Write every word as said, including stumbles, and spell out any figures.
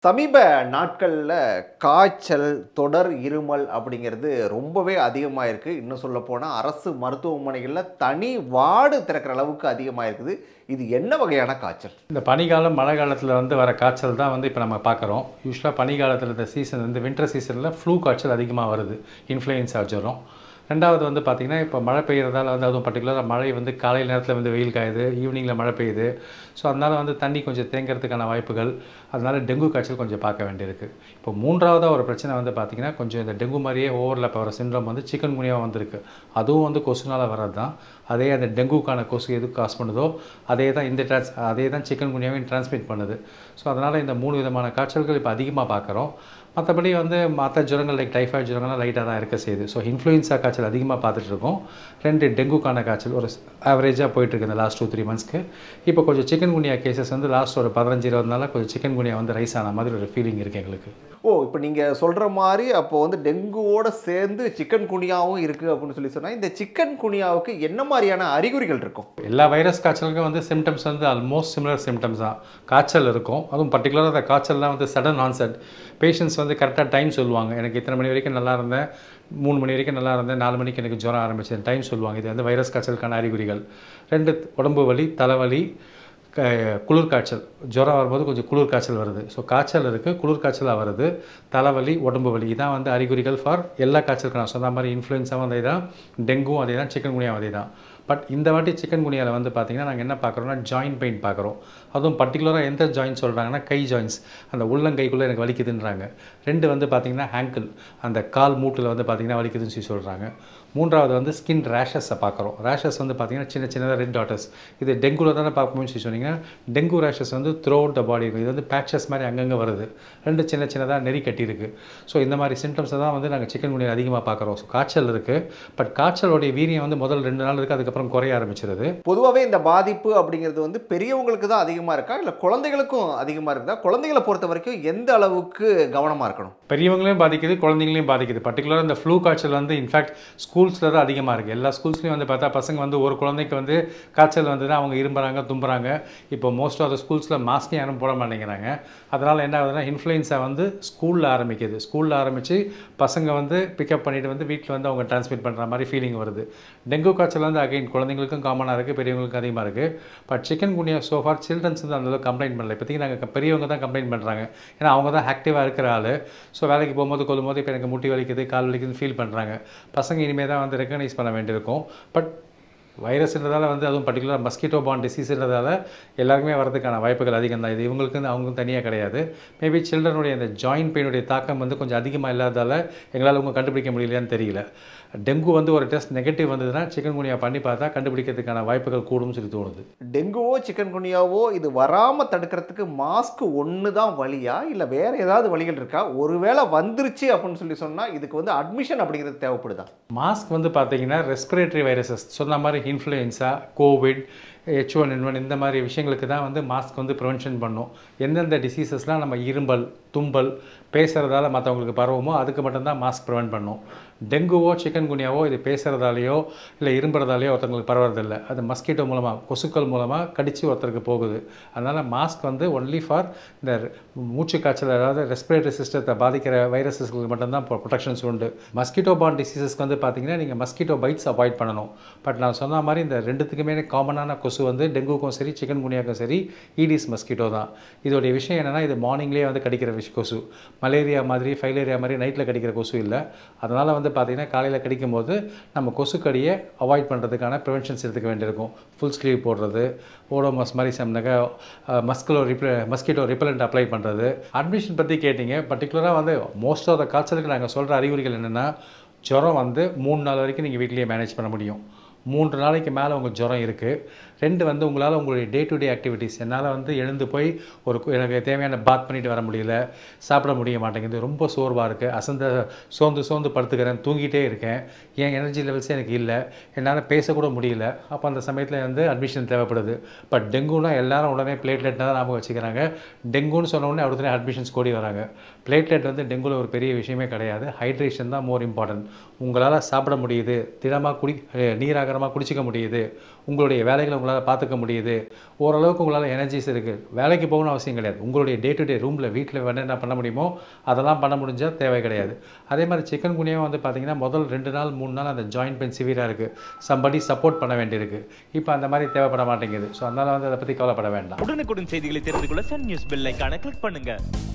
சமீப நாட்கள்ல காய்ச்சல், தொடர் இருமல் அப்படிங்கிறது ரொம்பவே அதிகமா இருக்கு. இன்னும் சொல்லப்போனா அரசு மருத்துவமனைகள்ல தனி வார்டு திறக்கிற அளவுக்கு அதிகமா இருக்குது. இது என்ன வகையான காய்ச்சல்? இந்த பனிக்காலம், மழை காலத்துல வந்து வர காய்ச்சல் தான் வந்து இப்ப நம்ம பார்க்குறோம். யூசுவலா பனிக்காலத்துல இந்த சீசன் வந்து வின்டர் சீசன்ல ஃப்ளூ காய்ச்சல் அதிகமா வருது. இன்ஃப்ளூயன்ஸா ஜுரம். ரெண்டாவது வந்து பார்த்தீங்கன்னா, இப்போ மழை பெய்யறதால வந்து அதுவும் பர்ட்டிகுலரா மழை வந்து காலை நேரத்துல வந்து வெயில் காயுது, ஈவினிங்ல மழை பெய்யுது. ஸோ அதனால வந்து தண்ணி கொஞ்சம் தேங்குறதுக்கான வாய்ப்புகள், அதனால டெங்கு காய்ச்சல் கொஞ்சம் பார்க்க வேண்டியிருக்கு. இப்போ மூன்றாவதா ஒரு பிரச்சனை வந்து பார்த்தீங்கன்னா, கொஞ்சம் இந்த டெங்கு மாரியே ஓவர்லேப் ஆகுற சிண்ட்ரோம் வந்து சிக்கன் குனியா வந்திருக்கு. அதுவும் வந்து கொசுனால வர்றது தான். அதே அந்த டெங்குக்கான கொசு எது காஸ் பண்ணுதோ, அதே தான் இந்த ட்ரான்ஸ் அதே தான் சிக்கன் குனியாவையும் டிரான்ஸ்மிட் பண்ணுது. ஸோ அதனால இந்த மூன்று விதமான காய்ச்சல்கள் இப்போ அதிகமா பார்க்குறோம். மற்றபடி வந்து மற்ற ஜுரங்கள் லைக் டைஃபாய்டு ஜுரங்கள்லாம் லைட்டாக தான் இருக்க செய்யுது. ஸோ இன்ஃப்ளூயன்ஸா காய்ச்சல் அதிகமாக பார்த்துட்ருக்கோம். ரெண்டு டெங்குக்கான காய்ச்சல் ஒரு ஆவரேஜாக போயிட்டுருக்கு இந்த லாஸ்ட் டூ த்ரீ மந்த்ஸ்க்கு. இப்போ கொஞ்சம் சிக்கன் குனியா கேசஸ் வந்து லாஸ்ட் ஒரு பதினஞ்சு இருபது நாளாக கொஞ்சம் சிக்கன் குனியா வந்து ரைஸ் ஆன மாதிரி ஒரு ஃபீலிங் இருக்குது எங்களுக்கு. ஓ! இப்ப நீங்க சொல்ற மாரி அப்போ வந்து டெங்குவோட சேர்ந்து சிக்கன் குனியாவும் இருக்கு அப்படின்னு சொல்லி சொன்னா, இந்த சிக்கன் குனியாவுக்கு என்ன மாரியான அறிகுறிகள் இருக்கும்? எல்லா வைரஸ் காய்ச்சலுக்கும் வந்து சிம்டம்ஸ் வந்து ஆல்மோஸ்ட் சிமிலர் சிம்டம்ஸ் தான். காய்ச்சல் இருக்கும். அதுவும் பர்ட்டிகுலராக அந்த காய்ச்சல்லாம் வந்து சடன் ஆன்செட். பேஷண்ட்ஸ் வந்து கரெக்டாக டைம் சொல்லுவாங்க. எனக்கு இத்தனை மணி வரைக்கும் நல்லா இருந்தேன், மூணு மணி வரைக்கும் நல்லா இருந்தேன், நாலு மணிக்கு எனக்கு ஜுரம் ஆரம்பிச்சது டைம் சொல்லுவாங்க. இது வந்து வைரஸ் காய்ச்சலுக்கான அறிகுறிகள். ரெண்டு உடம்பு வலி, தலைவலி, க குளிர் காய்ச்சல். ஜுரம் வரும்போது கொஞ்சம் குளிர் காய்ச்சல் வருது. ஸோ காய்ச்சல் இருக்குது, குளிர் காய்ச்சலாக வருது, தலைவலி, உடம்பு வலி. இதான் வந்து அறிகுறிகள் ஃபார் எல்லா காய்ச்சலுக்கும். நான் சொன்ன மாதிரி இன்ஃப்ளூயன்ஸாவும் அதே தான், டெங்குவும் அதே தான், சிக்கன் குனியாவும் அதே தான். பட் இந்த வாட்டி சிக்கன் குனியாவில் வந்து பார்த்தீங்கன்னா, நாங்கள் என்ன பார்க்குறோம்னா ஜாயின்ட் பெயின் பார்க்குறோம். அதுவும் பர்ட்டிகுலராக எந்த ஜாயின்ட் சொல்கிறாங்கன்னா, கை ஜாயின்ட்ஸ். அந்த உள்ளங்கைக்குள்ளே எனக்கு வலிக்குதுன்றாங்க. ரெண்டு வந்து பார்த்தீங்கன்னா ஆங்கிள், அந்த கால் மூட்டில் வந்து பார்த்தீங்கன்னா வலிக்குதுன்னு சொல்லி சொல்கிறாங்க. மூன்றாவது வந்து ஸ்கின் ரேஷஸை பார்க்குறோம். ரேஷஸ் வந்து பார்த்தீங்கன்னா சின்ன சின்னதாக ரெட் டாட்டர்ஸ். இது டெங்குவில் தானே பார்க்கணும்னு சொல்லி சொன்னீங்கன்னா, டெங்கு ரேஷஸ் வந்து த்ரூ அவுட் த பாடி இருக்குது. இது வந்து பேட்சஸ் மாதிரி அங்கங்கே வருது. ரெண்டு சின்ன சின்னதாக நெறி கட்டியிருக்கு. ஸோ இந்த மாதிரி சிம்டம்ஸை தான் வந்து நாங்கள் சிக்கன் குனியா அதிகமாக பார்க்குறோம். ஸோ காய்ச்சல் இருக்குது. பட் காய்ச்சலோடைய வீரியம் வந்து முதல் ரெண்டு நாள் இருக்குது, அதுக்கப்புறம் குறைய ஆரம்பிச்சிருது. பொதுவாவே இந்த பாதிப்பு அப்படிங்கிறது வந்து பெரியவங்களுக்கு தான் அதிகமா இருக்கா? இல்ல குழந்தைகளுக்கும் அதிகமா இருக்குதா? குழந்தைகள பொறுத்த வரைக்கும் எந்த அளவுக்கு கவனமா இருக்கணும்? பெரியவங்களையும் பாதிக்குது, குழந்தைங்களையும் பாதிக்குது. பர்ட்டிகுலராக இந்த ஃப்ளூ காய்ச்சல் வந்து இன்ஃபேக்ட் ஸ்கூல்ஸில் தான் அதிகமாக இருக்குது. எல்லா ஸ்கூல்ஸ்லையும் வந்து பார்த்தா பசங்க வந்து ஒரு குழந்தைக்கு வந்து காய்ச்சல் வந்ததுன்னா அவங்க இரும்புறாங்க, தும்புறாங்க. இப்போ மோஸ்ட் ஆஃப் த ஸ்கூல்ஸில் மாஸ்க் யாரும் போட மாட்டேங்கிறாங்க. அதனால் என்ன ஆகுதுன்னா இன்ஃப்ளூயன்ஸா வந்து ஸ்கூலில் ஆரம்பிக்குது. ஸ்கூலில் ஆரம்பித்து பசங்க வந்து பிக்கப் பண்ணிவிட்டு வந்து வீட்டில் வந்து அவங்க டிரான்ஸ்மிட் பண்ணுற மாதிரி ஃபீலிங் வருது. டெங்கு காய்ச்சல் வந்து அகைன் குழந்தைங்களுக்கும் காமனாக இருக்குது, பெரியவங்களுக்கும் அதிகமாக இருக்குது. But chikungunya so far childrens வந்து அந்தளவுக்கு கம்ப்ளைண்ட் பண்ணல. இப்போதைக்கு நாங்கள் பெரியவங்க தான் கம்ப்ளைண்ட் பண்ணுறாங்க. ஏன்னா அவங்க தான் ஆக்டிவாக இருக்கிற ஆள். ஸோ வேலைக்கு போகும்போது கொள்ளும்போது இப்போ எனக்கு முட்டி வலிக்குது, கால் வலிக்குதுன்னு ஃபீல் பண்ணுறாங்க. பசங்க இனிமேல் தான் வந்து ரெக்கக்னைஸ் பண்ண வேண்டியிருக்கும். பட் வைரஸ்ன்றதால வந்து அதுவும் பர்ட்டிகுலர் மஸ்கிட்டோ பான் டிசீஸ்ன்றதால எல்லாருக்குமே வரதுக்கான வாய்ப்புகள் அதிகம் தான். இது இவங்களுக்கு வந்து அவங்களுக்கும் தனியாக கிடையாது. மேபி சில்ட்ரனுடைய அந்த ஜாயின்ட் பெயினுடைய தாக்கம் வந்து கொஞ்சம் அதிகமாக இல்லாததால் எங்களால் அவங்க கண்டுபிடிக்க முடியலையான்னு தெரியல. டெங்கு வந்து ஒரு டெஸ்ட் நெகட்டிவ் வந்ததுன்னா சிக்கன் குனியா பண்ணி பார்த்தா கண்டுபிடிக்கிறதுக்கான வாய்ப்புகள் கூடும்னு சொல்லி தோணுது. டெங்குவோ சிக்கன் குனியாவோ இது வராம தடுக்கிறதுக்கு மாஸ்க் ஒன்று தான் வழியா? இல்லை வேற ஏதாவது வழிகள் இருக்கா? ஒருவேளை வந்துருச்சு அப்படின்னு சொல்லி சொன்னால் இதுக்கு வந்து அட்மிஷன் அப்படிங்கிறது தேவைப்படுதா? மாஸ்க் வந்து பார்த்தீங்கன்னா ரெஸ்பிரேட்டரி வைரஸஸ் சொன்ன மாதிரி influenza, COVID, H one N one இந்த மாதிரி விஷயங்களுக்கு தான் வந்து மாஸ்க் வந்து ப்ரிவென்ஷன் பண்ணும். எந்தெந்த டிசீசஸ்லாம் நம்ம இரும்பல், தும்பல், பேசுகிறதால மற்றவங்களுக்கு பரவுமோ அதுக்கு மட்டும்தான் மாஸ்க் ப்ரிவென்ட் பண்ணும். டெங்குவோ சிக்கன் குனியாவோ இது பேசுகிறதாலேயோ இல்லை இரும்புறதாலேயோ ஒருத்தவங்களுக்கு பரவறதில்லை. அது மஸ்கிட்டோ மூலமாக, கொசுக்கள் மூலமாக கடித்து ஒருத்தருக்கு போகுது. அதனால் மாஸ்க் வந்து ஒன்லி ஃபார் இந்த மூச்சு காய்ச்சல், அதாவது ரெஸ்பிரேட்டரி சிஸ்டத்தை பாதிக்கிற வைரஸஸ்களுக்கு மட்டும்தான் ப்ரொடெக்ஷன்ஸ் உண்டு. மஸ்கிட்டோ பான் டிசீசஸ்க்கு வந்து பார்த்தீங்கன்னா நீங்கள் மஸ்கிட்டோ பைட்ஸ் அவாய்ட் பண்ணணும். பட் நான் சொன்ன மாதிரி இந்த ரெண்டுத்துக்குமே காமனான கொசு வந்து டெங்குக்கும் சரி சிக்கன் குனியாவுக்கும் சரி ஈடிஸ் மஸ்கிட்டோ தான். இதோடைய விஷயம் என்னென்னா இது மார்னிங்லேயே வந்து கடிக்கிற விஷ கொசு. மலேரியா மாதிரி ஃபைலேரியா மாதிரி நைட்டில் கடிக்கிற கொசு இல்லை. அதனால் வந்து பார்த்தீங்கன்னா காலையில் கடிக்கும் போது நம்ம கொசுக்கடியை அவாய்ட் பண்ணுறதுக்கான ப்ரிவென்ஷன்ஸ் எடுத்துக்க வேண்டியிருக்கும். ஃபுல் ஸ்லீவ் போடுறது, ஓடோமாஸ் மாதிரி சம்னாக்க மஸ்கிலோ ரிப்ள மஸ்கிட்டோ ரிப்பலண்ட் அப்ளை பண்ணுறது. அட்மிஷன் பற்றி கேட்டிங்க. பர்டிகுலராக வந்து மோஸ்ட் ஆஃப் த காய்ச்சலுக்கு நாங்கள் சொல்கிற அறிகுறிகள் என்னென்னா, ஜுரம் வந்து மூணு நாள் வரைக்கும் நீங்கள் வீட்டிலேயே மேனேஜ் பண்ண முடியும். மூன்று நாளைக்கு மேலே உங்களுக்கு ஜுரம் இருக்குது. ரெண்டு வந்து உங்களால் உங்களுடைய டே டு டே ஆக்டிவிட்டீஸ் என்னால் வந்து எழுந்து போய் ஒரு எனக்கு தேவையான பாத் பண்ணிட்டு வர முடியல, சாப்பிட முடிய மாட்டேங்குது, ரொம்ப சோர்வாக இருக்குது, அசந்த சோர்ந்து சோர்ந்து படுத்துக்கிறேன், தூங்கிட்டே இருக்கேன், என் எனர்ஜி லெவல்ஸே எனக்கு இல்லை, என்னால் பேசக்கூட முடியல. அப்போ அந்த சமயத்தில் வந்து அட்மிஷன் தேவைப்படுது. பட் டெங்குனா எல்லாரும் உடனே பிளேட்லெட்னா தான் ஞாபகம் வச்சுக்கிறாங்க. டெங்குன்னு சொன்ன உடனே அடுத்த அட்மிஷன்ஸ் கூடி வராங்க. பிளேட்லெட் வந்து டெங்குவில் ஒரு பெரிய விஷயமே கிடையாது. ஹைட்ரேஷன் தான் மோர் இம்பார்ட்டன்ட். உங்களால் சாப்பிட முடியுது, திடமாக குடி நீராகாரமாக குடிச்சிக்க முடியுது, உங்களுடைய வேலைகளை உங்களால் பார்த்துக்க முடியுது, ஓரளவுக்கு உங்களால் எனர்ஜிஸ் இருக்குது. வேலைக்கு போகணும்னு அவசியம் கிடையாது. உங்களுடைய டே டு டே ரூமில் வீட்டில் வேணும் என்ன பண்ண முடியுமோ அதெல்லாம் பண்ண முடிஞ்சால் தேவை கிடையாது. அதே மாதிரி சிக்கன் குனியாவும் வந்து பார்த்திங்கன்னா முதல் ரெண்டு நாள் மூணு நாள் அந்த ஜாயின்ட் பெயின் சிவியராக இருக்குது, சம்படி சப்போர்ட் பண்ண வேண்டியிருக்கு. இப்போ அந்த மாதிரி தேவைப்பட மாட்டேங்குது. ஸோ அதனால் வந்து அதை பற்றி கவலைப்பட வேண்டாம். உடனுக்குடன் செய்திகளை தெரிந்து கொள்ள சன் நியூஸ் பெல் ஐகானை கிளிக் பண்ணுங்க.